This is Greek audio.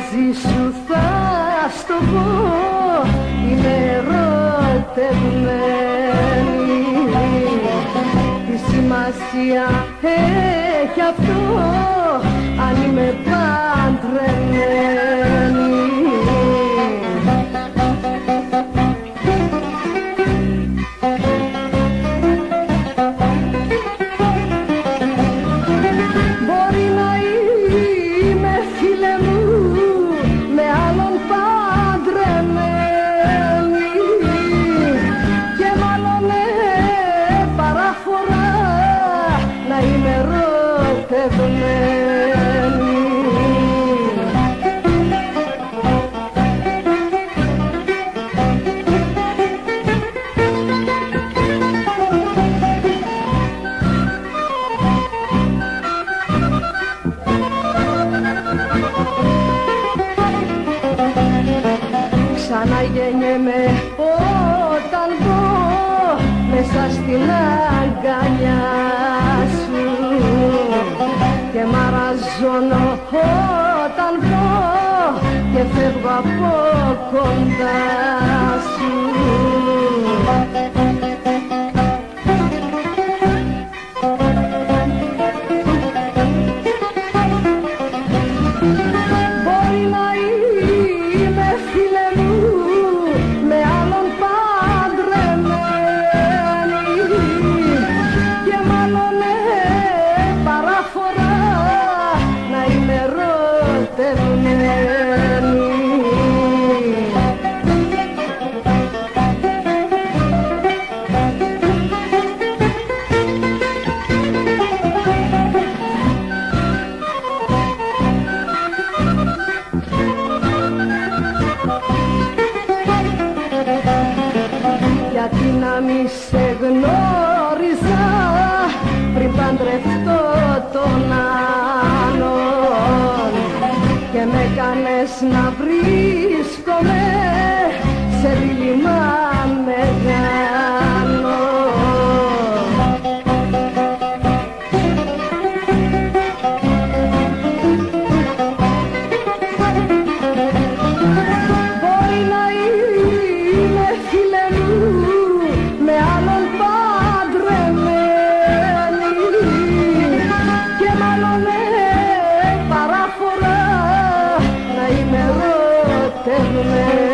μαζί σου θα στο πω, είμαι ερωτευμένη. Τι σημασία έχει αυτό αν είμαι παντρεμένη? Μπορεί να είμαι, φίλε μου, με άλλον παντρεμένη και μάλλον παράφορα να είμαι ερωτευμένη. Ξαναγέννιεμαι όταν μπω μέσα στην αγκαλιά σου και μαραζώνω όταν μπω και φεύγω από κοντά σου. Μπορεί να είμαι, φίλε μου, με άλλον παντρεμένη και μάλλον παράφορα να είμαι ερωτευμένη. Γιατί να μη σε γνώριζα πριν παντρευτώ τον άλλον και με κάνες να βρίσκομαι σε δίλημμα μεγάλο. Μπορεί να είμαι, φίλε μου, με άλλον παντρεμένη και μάλλον παράφορα να είμαι ερωτευμένη.